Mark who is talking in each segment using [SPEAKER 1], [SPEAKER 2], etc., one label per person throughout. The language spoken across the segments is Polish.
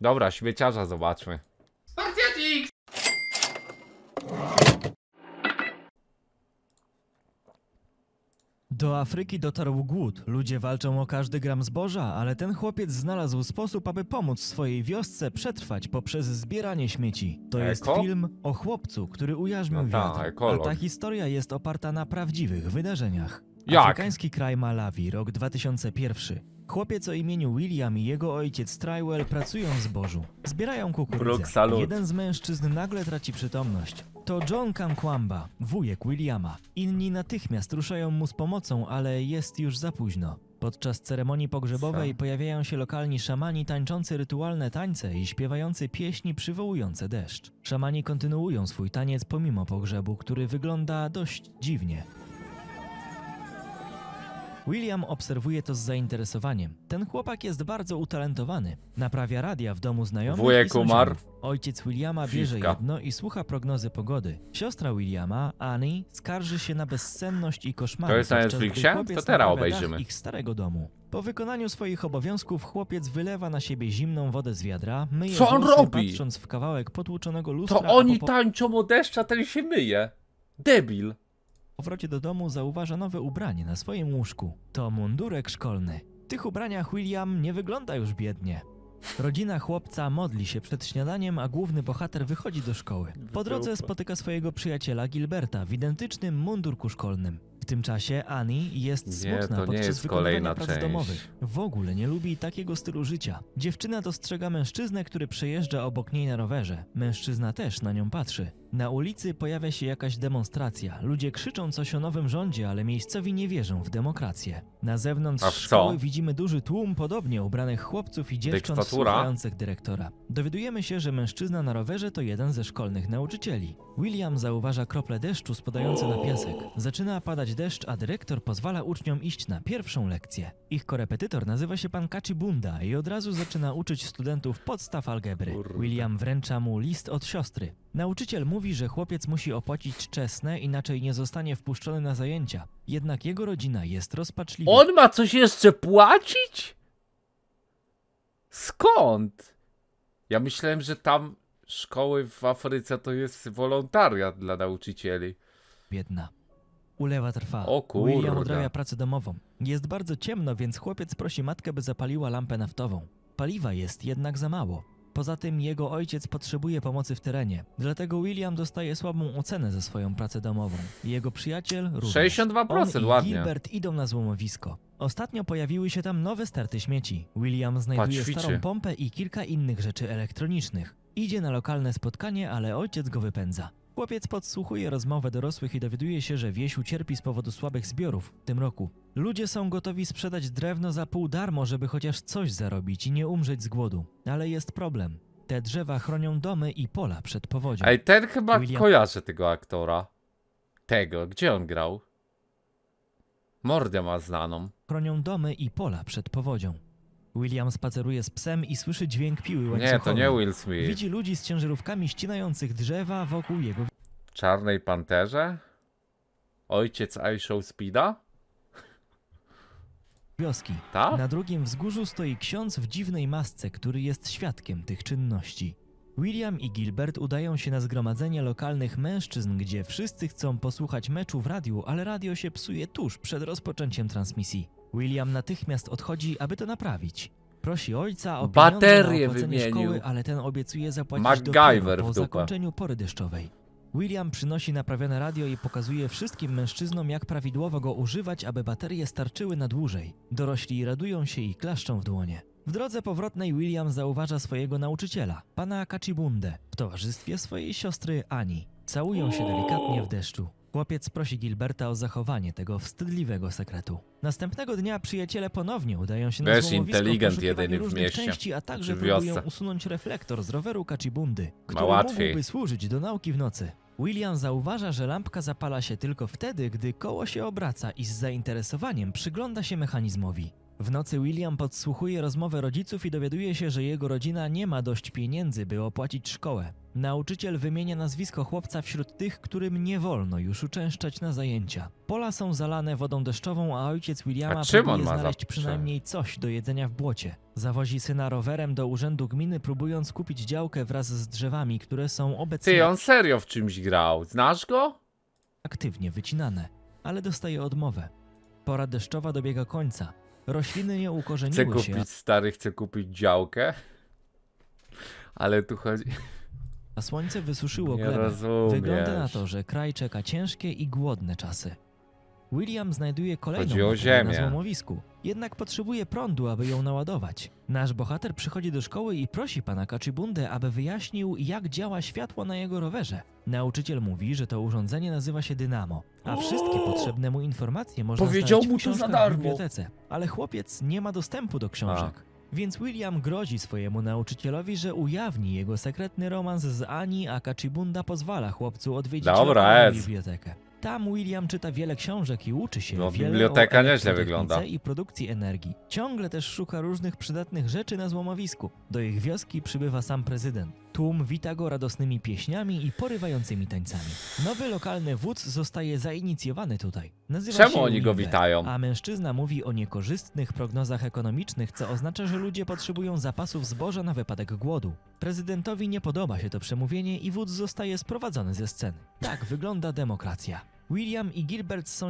[SPEAKER 1] Dobra, śmieciarza zobaczmy.
[SPEAKER 2] Spartiatik!
[SPEAKER 3] Do Afryki dotarł głód. Ludzie walczą o każdy gram zboża, ale ten chłopiec znalazł sposób, aby pomóc swojej wiosce przetrwać poprzez zbieranie śmieci. To jest film o chłopcu, który ujarzmił wiatr. A ta historia jest oparta na prawdziwych wydarzeniach. Afrykański kraj Malawi, rok 2001. Chłopiec o imieniu William i jego ojciec Trywell pracują w zbożu. Zbierają kukurydzę. Jeden z mężczyzn nagle traci przytomność. To John Kankwamba, wujek Williama. Inni natychmiast ruszają mu z pomocą, ale jest już za późno. Podczas ceremonii pogrzebowej pojawiają się lokalni szamani tańczący rytualne tańce i śpiewający pieśni przywołujące deszcz. Szamani kontynuują swój taniec pomimo pogrzebu, który wygląda dość dziwnie. William obserwuje to z zainteresowaniem. Ten chłopak jest bardzo utalentowany. Naprawia radia w domu znajomych
[SPEAKER 1] Wujek umarł.
[SPEAKER 3] Ojciec Williama bierze jedno i słucha prognozy pogody. Siostra Williama, Annie, skarży się na bezsenność i koszmary.
[SPEAKER 1] To jest na Netflixie? To teraz obejrzymy.
[SPEAKER 3] Ich starego domu. Po wykonaniu swoich obowiązków chłopiec wylewa na siebie zimną wodę z wiadra, myje włosy, patrząc w kawałek potłuczonego lustra.
[SPEAKER 1] To oni tańczą o deszcz, a ten się myje. Debil.
[SPEAKER 3] Po powrocie do domu zauważa nowe ubranie na swoim łóżku. To mundurek szkolny. W tych ubraniach William nie wygląda już biednie. Rodzina chłopca modli się przed śniadaniem, a główny bohater wychodzi do szkoły. Po drodze spotyka swojego przyjaciela Gilberta w identycznym mundurku szkolnym. W tym czasie Annie jest smutna podczas wykonywania prac domowych. W ogóle nie lubi takiego stylu życia. Dziewczyna dostrzega mężczyznę, który przejeżdża obok niej na rowerze. Mężczyzna też na nią patrzy. Na ulicy pojawia się jakaś demonstracja. Ludzie krzyczą coś o nowym rządzie, ale miejscowi nie wierzą w demokrację. Na zewnątrz szkoły widzimy duży tłum podobnie ubranych chłopców i dziewcząt słuchających dyrektora. Dowiadujemy się, że mężczyzna na rowerze to jeden ze szkolnych nauczycieli. William zauważa krople deszczu spadające na piasek. Zaczyna padać deszcz, a dyrektor pozwala uczniom iść na pierwszą lekcję. Ich korepetytor nazywa się pan Kachibunda i od razu zaczyna uczyć studentów podstaw algebry. William wręcza mu list od siostry. Nauczyciel mówi, że chłopiec musi opłacić czesne, inaczej nie zostanie wpuszczony na zajęcia. Jednak jego rodzina jest rozpaczliwa.
[SPEAKER 1] On ma coś jeszcze płacić? Skąd? Ja myślałem, że tam szkoły w Afryce to jest wolontariat dla nauczycieli.
[SPEAKER 3] Biedna. Ulewa trwa.
[SPEAKER 1] O kurde.
[SPEAKER 3] William odrabia pracę domową. Jest bardzo ciemno, więc chłopiec prosi matkę, by zapaliła lampę naftową. Paliwa jest jednak za mało. Poza tym jego ojciec potrzebuje pomocy w terenie, dlatego William dostaje słabą ocenę za swoją pracę domową. Jego przyjaciel również.
[SPEAKER 1] 62%,
[SPEAKER 3] On i
[SPEAKER 1] ładnie.
[SPEAKER 3] Gilbert idą na złomowisko. Ostatnio pojawiły się tam nowe sterty śmieci. William znajduje starą pompę i kilka innych rzeczy elektronicznych. Idzie na lokalne spotkanie, ale ojciec go wypędza. Chłopiec podsłuchuje rozmowę dorosłych i dowiaduje się, że wieś ucierpi z powodu słabych zbiorów w tym roku. Ludzie są gotowi sprzedać drewno za pół darmo, żeby chociaż coś zarobić i nie umrzeć z głodu. Ale jest problem. Te drzewa chronią domy i pola przed powodzią.
[SPEAKER 1] Ej, ten chyba kojarzy tego aktora. Tego, gdzie on grał? Mordę ma znaną.
[SPEAKER 3] Chronią domy i pola przed powodzią. William spaceruje z psem i słyszy dźwięk piły łańcuchowej.
[SPEAKER 1] Nie, to nie Will Smith.
[SPEAKER 3] Widzi ludzi z ciężarówkami ścinających drzewa wokół jego...
[SPEAKER 1] W Czarnej Panterze? Ojciec iShow Speeda?
[SPEAKER 3] Wioski.
[SPEAKER 1] Ta?
[SPEAKER 3] Na drugim wzgórzu stoi ksiądz w dziwnej masce, który jest świadkiem tych czynności. William i Gilbert udają się na zgromadzenie lokalnych mężczyzn, gdzie wszyscy chcą posłuchać meczu w radiu, ale radio się psuje tuż przed rozpoczęciem transmisji. William natychmiast odchodzi, aby to naprawić. Prosi ojca o
[SPEAKER 1] baterię
[SPEAKER 3] pieniądze na opłacenie szkoły, ale ten obiecuje zapłacić dopiero po zakończeniu pory deszczowej. William przynosi naprawione radio i pokazuje wszystkim mężczyznom, jak prawidłowo go używać, aby baterie starczyły na dłużej. Dorośli radują się i klaszczą w dłonie. W drodze powrotnej William zauważa swojego nauczyciela, pana Kachibundę, w towarzystwie swojej siostry Annie. Całują się delikatnie w deszczu. Chłopiec prosi Gilberta o zachowanie tego wstydliwego sekretu. Następnego dnia przyjaciele ponownie udają się na złomowisko w poszukiwaniu różnych części, a także próbują usunąć reflektor z roweru Kachibundy, który mógłby służyć do nauki w nocy. William zauważa, że lampka zapala się tylko wtedy, gdy koło się obraca i z zainteresowaniem przygląda się mechanizmowi. W nocy William podsłuchuje rozmowę rodziców i dowiaduje się, że jego rodzina nie ma dość pieniędzy, by opłacić szkołę. Nauczyciel wymienia nazwisko chłopca wśród tych, którym nie wolno już uczęszczać na zajęcia. Pola są zalane wodą deszczową, a ojciec Williama próbuje znaleźć przynajmniej coś do jedzenia w błocie. Zawozi syna rowerem do urzędu gminy, próbując kupić działkę wraz z drzewami, które są obecnie...
[SPEAKER 1] Ty, on serio w czymś grał. Znasz go?
[SPEAKER 3] ...aktywnie wycinane, ale dostaje odmowę. Pora deszczowa dobiega końca. Rośliny nie ukorzeniły się...
[SPEAKER 1] Chcę kupić działkę. Ale tu chodzi...
[SPEAKER 3] A słońce wysuszyło
[SPEAKER 1] Nie
[SPEAKER 3] glebę.
[SPEAKER 1] rozumiesz.
[SPEAKER 3] Wygląda na to, że kraj czeka ciężkie i głodne czasy. William znajduje kolejną
[SPEAKER 1] Chodzi o
[SPEAKER 3] baterię na
[SPEAKER 1] ziemię.
[SPEAKER 3] złomowisku, jednak potrzebuje prądu, aby ją naładować. Nasz bohater przychodzi do szkoły i prosi pana Kachibundę, aby wyjaśnił, jak działa światło na jego rowerze. Nauczyciel mówi, że to urządzenie nazywa się dynamo, a wszystkie potrzebne mu informacje można
[SPEAKER 1] Powiedział
[SPEAKER 3] znaleźć
[SPEAKER 1] mu
[SPEAKER 3] w
[SPEAKER 1] to za
[SPEAKER 3] książkach w
[SPEAKER 1] darmo.
[SPEAKER 3] bibliotece. Ale chłopiec nie ma dostępu do książek. Więc William grozi swojemu nauczycielowi, że ujawni jego sekretny romans z Ani, a Kachibunda pozwala chłopcu odwiedzić lokalną bibliotekę. Tam William czyta wiele książek i uczy się wiele
[SPEAKER 1] biblioteka
[SPEAKER 3] o
[SPEAKER 1] nieźle wygląda.
[SPEAKER 3] i produkcji energii. Ciągle też szuka różnych przydatnych rzeczy na złomowisku. Do ich wioski przybywa sam prezydent. Tłum wita go radosnymi pieśniami i porywającymi tańcami. Nowy lokalny wódz zostaje zainicjowany tutaj. Nazywa się
[SPEAKER 1] oni go
[SPEAKER 3] Wimber,
[SPEAKER 1] witają?
[SPEAKER 3] a mężczyzna mówi o niekorzystnych prognozach ekonomicznych, co oznacza, że ludzie potrzebują zapasów zboża na wypadek głodu. Prezydentowi nie podoba się to przemówienie i wódz zostaje sprowadzony ze sceny. Tak wygląda demokracja. William i Gilbert są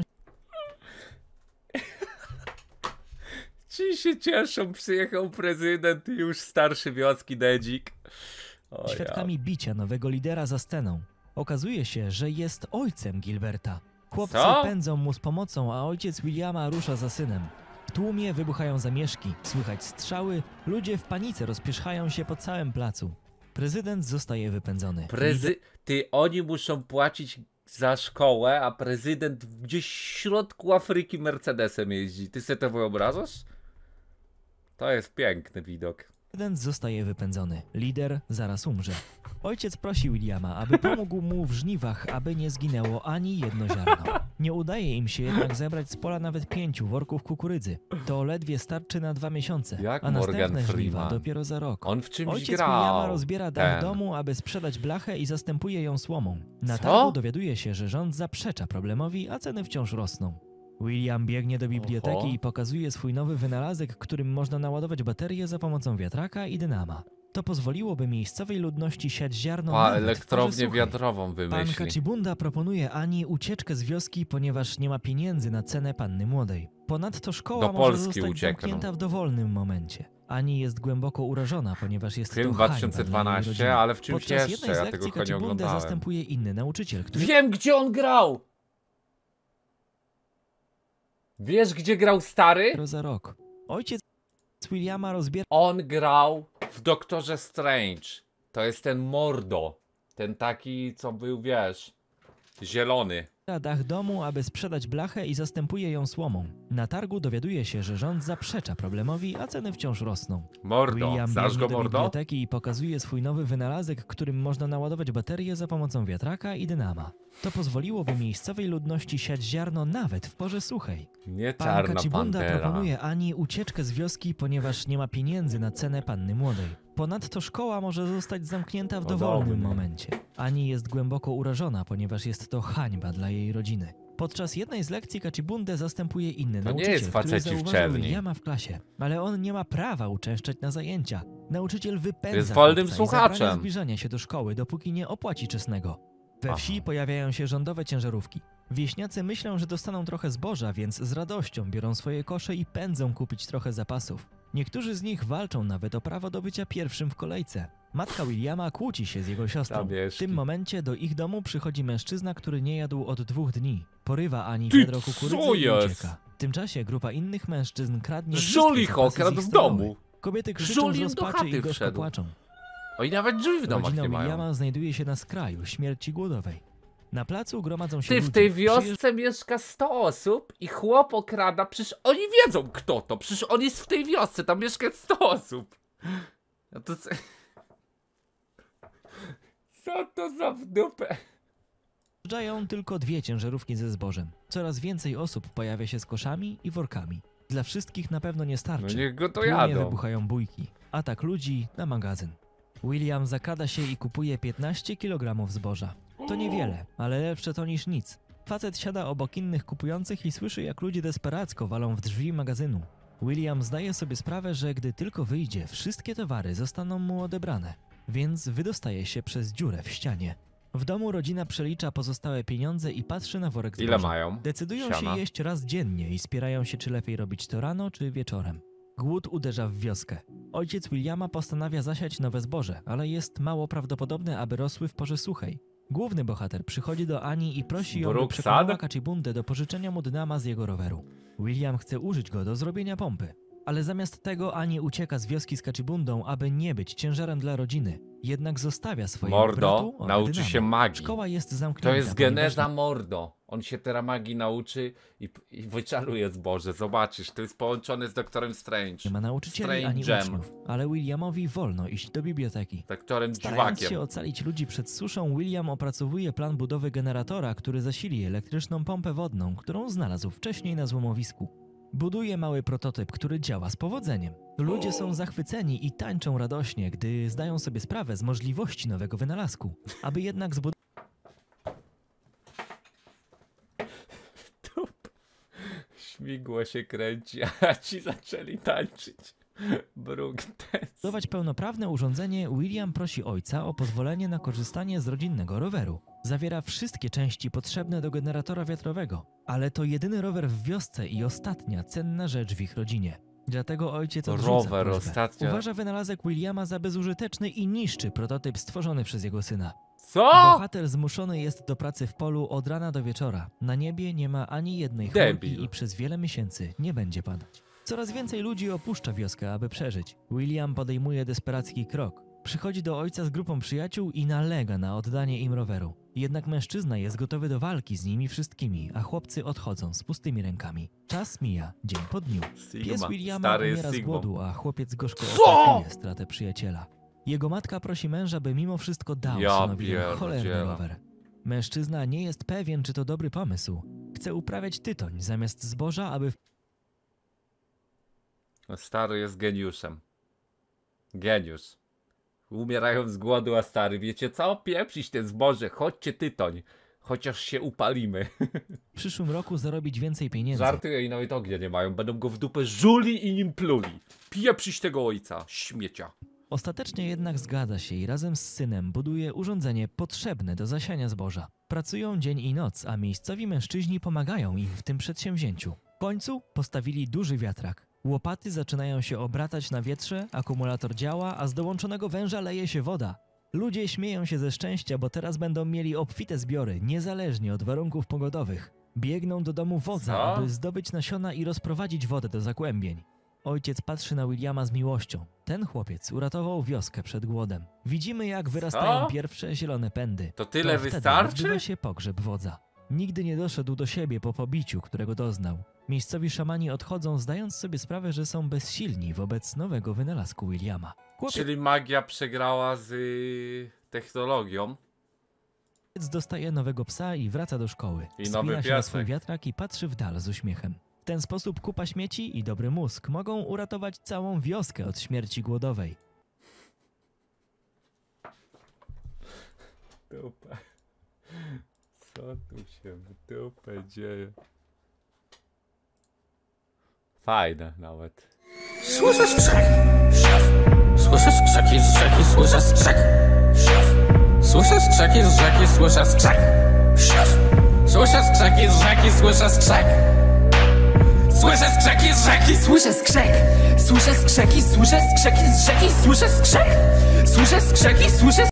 [SPEAKER 1] Ci się cieszą, przyjechał prezydent i już starszy wioski Dedzik.
[SPEAKER 3] świadkami bicia nowego lidera za sceną. Okazuje się, że jest ojcem Gilberta. Chłopcy pędzą mu z pomocą, a ojciec Williama rusza za synem. W tłumie wybuchają zamieszki, słychać strzały, ludzie w panice rozpierzchają się po całym placu. Prezydent zostaje wypędzony.
[SPEAKER 1] Ty, oni muszą płacić za szkołę, a prezydent gdzieś w środku Afryki Mercedesem jeździ. Ty sobie to wyobrażasz? To jest piękny widok.
[SPEAKER 3] Prezydent zostaje wypędzony. Lider zaraz umrze. Ojciec prosi Williama, aby pomógł mu w żniwach, aby nie zginęło ani jedno ziarno. Nie udaje im się jednak zebrać z pola nawet 5 worków kukurydzy. To ledwie starczy na 2 miesiące,
[SPEAKER 1] Jak
[SPEAKER 3] a następne
[SPEAKER 1] Morgan
[SPEAKER 3] żniwa
[SPEAKER 1] Freeman.
[SPEAKER 3] dopiero za rok.
[SPEAKER 1] On w czymś
[SPEAKER 3] Ojciec
[SPEAKER 1] grał.
[SPEAKER 3] Williama rozbiera dach
[SPEAKER 1] Ten.
[SPEAKER 3] domu, aby sprzedać blachę i zastępuje ją słomą. Na
[SPEAKER 1] Co?
[SPEAKER 3] targu dowiaduje się, że rząd zaprzecza problemowi, a ceny wciąż rosną. William biegnie do biblioteki
[SPEAKER 1] Oho.
[SPEAKER 3] i pokazuje swój nowy wynalazek, którym można naładować baterię za pomocą wiatraka i dynama. To pozwoliłoby miejscowej ludności siać ziarno nawet w porze
[SPEAKER 1] elektrownię
[SPEAKER 3] suchej.
[SPEAKER 1] wiatrową
[SPEAKER 3] Pan
[SPEAKER 1] wymyśli.
[SPEAKER 3] Kachibunda proponuje Ani ucieczkę z wioski, ponieważ nie ma pieniędzy na cenę panny młodej. Ponadto szkoła
[SPEAKER 1] Do
[SPEAKER 3] może
[SPEAKER 1] Polski
[SPEAKER 3] zostać
[SPEAKER 1] uciekną.
[SPEAKER 3] zamknięta w dowolnym momencie. Ani jest głęboko urażona, ponieważ jest
[SPEAKER 1] Film
[SPEAKER 3] to hańba dla jej
[SPEAKER 1] 2012,
[SPEAKER 3] rodziny.
[SPEAKER 1] ale w czymś
[SPEAKER 3] Podczas jednej
[SPEAKER 1] jeszcze,
[SPEAKER 3] z
[SPEAKER 1] ja
[SPEAKER 3] lekcji
[SPEAKER 1] tego nie
[SPEAKER 3] Kachibundę
[SPEAKER 1] oglądałem.
[SPEAKER 3] zastępuje inny nauczyciel, który
[SPEAKER 1] Wiem, gdzie on grał! Wiesz, gdzie grał stary?
[SPEAKER 3] za rok. Ojciec Williama rozbiera
[SPEAKER 1] On grał w Doktorze Strange. To jest ten Mordo. Ten taki, co był, wiesz, zielony.
[SPEAKER 3] dach domu, aby sprzedać blachę i zastępuje ją słomą. Na targu dowiaduje się, że rząd zaprzecza problemowi, a ceny wciąż rosną.
[SPEAKER 1] Mordo.
[SPEAKER 3] William
[SPEAKER 1] Znasz
[SPEAKER 3] biegnie
[SPEAKER 1] go,
[SPEAKER 3] do
[SPEAKER 1] Mordo?
[SPEAKER 3] biblioteki i pokazuje swój nowy wynalazek, którym można naładować baterię za pomocą wiatraka i dynama. To pozwoliłoby miejscowej ludności siać ziarno nawet w porze suchej.
[SPEAKER 1] Nie
[SPEAKER 3] Pan
[SPEAKER 1] Czarna
[SPEAKER 3] Kachibunda
[SPEAKER 1] Pantera.
[SPEAKER 3] proponuje Ani ucieczkę z wioski, ponieważ nie ma pieniędzy na cenę panny młodej. Ponadto szkoła może zostać zamknięta w dowolnym
[SPEAKER 1] Podobnie.
[SPEAKER 3] momencie. Ani jest głęboko urażona, ponieważ jest to hańba dla jej rodziny. Podczas jednej z lekcji Kachibundę zastępuje inny
[SPEAKER 1] To nie
[SPEAKER 3] nauczyciel,
[SPEAKER 1] jest
[SPEAKER 3] który
[SPEAKER 1] faceci w
[SPEAKER 3] zauważył
[SPEAKER 1] czerni.
[SPEAKER 3] Williama w klasie. Ale on nie ma prawa uczęszczać na zajęcia. Nauczyciel wypędza
[SPEAKER 1] Jest wolnym
[SPEAKER 3] chłopca i zabrania
[SPEAKER 1] słuchaczem.
[SPEAKER 3] zbliżania się do szkoły, dopóki nie opłaci czesnego. We
[SPEAKER 1] Aha.
[SPEAKER 3] wsi pojawiają się rządowe ciężarówki. Wieśniacy myślą, że dostaną trochę zboża, więc z radością biorą swoje kosze i pędzą kupić trochę zapasów. Niektórzy z nich walczą nawet o prawo do bycia pierwszym w kolejce. Matka Williama kłóci się z jego siostrą. W
[SPEAKER 1] Zamieszki.
[SPEAKER 3] tym momencie do ich domu przychodzi mężczyzna, który nie jadł od 2 dni. Porywa Ani
[SPEAKER 1] Ty,
[SPEAKER 3] wiadro
[SPEAKER 1] co
[SPEAKER 3] kukurydzy i
[SPEAKER 1] jest?
[SPEAKER 3] ucieka. W tym czasie grupa innych mężczyzn kradnie
[SPEAKER 1] Żulich
[SPEAKER 3] wszystkie zapasy z
[SPEAKER 1] okradł
[SPEAKER 3] ich
[SPEAKER 1] w
[SPEAKER 3] stodoły.
[SPEAKER 1] domu.
[SPEAKER 3] Kobiety krzyczą z
[SPEAKER 1] Żulin do
[SPEAKER 3] rozpaczy
[SPEAKER 1] chaty
[SPEAKER 3] i gorzko
[SPEAKER 1] wszedł.
[SPEAKER 3] płaczą.
[SPEAKER 1] Oni nawet drzwi w domach
[SPEAKER 3] Rodzina
[SPEAKER 1] nie mają.
[SPEAKER 3] Williama znajduje się na skraju śmierci głodowej. Na placu gromadzą się
[SPEAKER 1] Ty,
[SPEAKER 3] ludzie.
[SPEAKER 1] w tej wiosce mieszka 100 osób i chłop okrada, przecież oni wiedzą kto to, przecież on jest w tej wiosce, tam mieszka 100 osób. No to co... Co to za w dupę?
[SPEAKER 3] Przyjeżdżają tylko 2 ciężarówki ze zbożem. Coraz więcej osób pojawia się z koszami i workami. Dla wszystkich na pewno nie starczy.
[SPEAKER 1] No niech go to
[SPEAKER 3] Tłumie
[SPEAKER 1] jadą.
[SPEAKER 3] wybuchają bójki. Atak ludzi na magazyn. William zakrada się i kupuje 15 kg zboża. To niewiele, ale lepsze to niż nic. Facet siada obok innych kupujących i słyszy, jak ludzie desperacko walą w drzwi magazynu. William zdaje sobie sprawę, że gdy tylko wyjdzie, wszystkie towary zostaną mu odebrane, więc wydostaje się przez dziurę w ścianie. W domu rodzina przelicza pozostałe pieniądze i patrzy na worek zboża.
[SPEAKER 1] Ile mają?
[SPEAKER 3] Decydują
[SPEAKER 1] Siana.
[SPEAKER 3] się jeść raz dziennie i spierają się, czy lepiej robić to rano, czy wieczorem. Głód uderza w wioskę. Ojciec Williama postanawia zasiać nowe zboże, ale jest mało prawdopodobne, aby rosły w porze suchej. Główny bohater przychodzi do Ani i prosi ją, by
[SPEAKER 1] Brookside?
[SPEAKER 3] przekonała Kachibundę do pożyczenia mu dynama z jego roweru. William chce użyć go do zrobienia pompy. Ale zamiast tego Ani ucieka z wioski z Kachibundą, aby nie być ciężarem dla rodziny. Jednak zostawia swojemu
[SPEAKER 1] Mordo,
[SPEAKER 3] bratu owe
[SPEAKER 1] nauczy
[SPEAKER 3] dynamo.
[SPEAKER 1] się magii.
[SPEAKER 3] Szkoła jest zamknięta.
[SPEAKER 1] To jest
[SPEAKER 3] ponieważ
[SPEAKER 1] geneza Mordo. On się teraz magii nauczy i wyczaruje zboże. Zobaczysz, to jest połączone z doktorem Strange.
[SPEAKER 3] nie ma nauczycieli ani
[SPEAKER 1] Strange'em.
[SPEAKER 3] uczniów, ale Williamowi wolno iść do biblioteki.
[SPEAKER 1] Doktorem
[SPEAKER 3] Starając
[SPEAKER 1] Dziwakiem.
[SPEAKER 3] się ocalić ludzi przed suszą, William opracowuje plan budowy generatora, który zasili elektryczną pompę wodną, którą znalazł wcześniej na złomowisku. Buduje mały prototyp, który działa z powodzeniem. Ludzie są zachwyceni i tańczą radośnie, gdy zdają sobie sprawę z możliwości nowego wynalazku. Aby jednak zbudować
[SPEAKER 1] Śmigło się kręci, a ci zaczęli tańczyć. Brookdance.
[SPEAKER 3] pełnoprawne urządzenie, William prosi ojca o pozwolenie na korzystanie z rodzinnego roweru. Zawiera wszystkie części potrzebne do generatora wiatrowego, ale to jedyny rower w wiosce i ostatnia cenna rzecz w ich rodzinie. Dlatego ojciec odrzuca
[SPEAKER 1] Rower,
[SPEAKER 3] prośbę.
[SPEAKER 1] ostatnia.
[SPEAKER 3] Uważa wynalazek Williama za bezużyteczny i niszczy prototyp stworzony przez jego syna.
[SPEAKER 1] Co?
[SPEAKER 3] Bohater zmuszony jest do pracy w polu od rana do wieczora. Na niebie nie ma ani jednej
[SPEAKER 1] Debil.
[SPEAKER 3] chmurki i przez wiele miesięcy nie będzie padać. Coraz więcej ludzi opuszcza wioskę, aby przeżyć. William podejmuje desperacki krok. Przychodzi do ojca z grupą przyjaciół i nalega na oddanie im roweru. Jednak mężczyzna jest gotowy do walki z nimi wszystkimi, a chłopcy odchodzą z pustymi rękami. Czas mija, dzień po dniu. Pies
[SPEAKER 1] Sigma.
[SPEAKER 3] Williama
[SPEAKER 1] Stary jest
[SPEAKER 3] umiera z
[SPEAKER 1] Sigmą.
[SPEAKER 3] głodu, a chłopiec gorzko
[SPEAKER 1] Co?
[SPEAKER 3] opłakuje stratę przyjaciela. Jego matka prosi męża, by mimo wszystko dał
[SPEAKER 1] Ja
[SPEAKER 3] synowi ten
[SPEAKER 1] pierdzielę.
[SPEAKER 3] cholerny rower. Mężczyzna nie jest pewien, czy to dobry pomysł. Chce uprawiać tytoń zamiast zboża, aby
[SPEAKER 1] Stary jest geniuszem. Geniusz. Umierają z głodu, a stary, wiecie co? Pieprzyć te zboże, chodźcie tytoń. Chociaż się upalimy.
[SPEAKER 3] w przyszłym roku zarobić więcej pieniędzy.
[SPEAKER 1] Żartuję i nawet ognia nie mają. Będą go w dupę żuli i nim pluli. Pieprzyć tego ojca, śmiecia.
[SPEAKER 3] Ostatecznie jednak zgadza się i razem z synem buduje urządzenie potrzebne do zasiania zboża. Pracują dzień i noc, a miejscowi mężczyźni pomagają im w tym przedsięwzięciu. W końcu postawili duży wiatrak. Łopaty zaczynają się obracać na wietrze, akumulator działa, a z dołączonego węża leje się woda. Ludzie śmieją się ze szczęścia, bo teraz będą mieli obfite zbiory, niezależnie od warunków pogodowych. Biegną do domu wodza,
[SPEAKER 1] Co?
[SPEAKER 3] aby zdobyć nasiona i rozprowadzić wodę do zagłębień. Ojciec patrzy na Williama z miłością. Ten chłopiec uratował wioskę przed głodem. Widzimy, jak wyrastają
[SPEAKER 1] Co?
[SPEAKER 3] pierwsze zielone pędy.
[SPEAKER 1] To tyle
[SPEAKER 3] wtedy
[SPEAKER 1] wystarczy?
[SPEAKER 3] odbywa się pogrzeb wodza. Nigdy nie doszedł do siebie po pobiciu, którego doznał. Miejscowi szamani odchodzą, zdając sobie sprawę, że są bezsilni wobec nowego wynalazku Williama. Chłopiec
[SPEAKER 1] Czyli magia przegrała z technologią.
[SPEAKER 3] dostaje nowego psa i wraca do szkoły.
[SPEAKER 1] I nowy
[SPEAKER 3] Wspina się na
[SPEAKER 1] piasek.
[SPEAKER 3] swój wiatrak i patrzy w dal z uśmiechem. W ten sposób kupa śmieci i dobry mózg mogą uratować całą wioskę od śmierci głodowej.
[SPEAKER 1] Dupę. Co tu się w dupę dzieje? Fajne nawet.
[SPEAKER 2] Słyszę skrzek. Słyszę skrzeki z rzeki, słyszę skrzek. Słyszę skrzeki z rzeki, słyszę skrzek. Słyszę skrzeki z rzeki, słyszę skrzek. Słyszę skrzeki z rzeki, słyszę skrzek. Słyszę skrzeki, słyszę skrzeki z rzeki, słyszę skrzek. Słyszę skrzeki, słyszę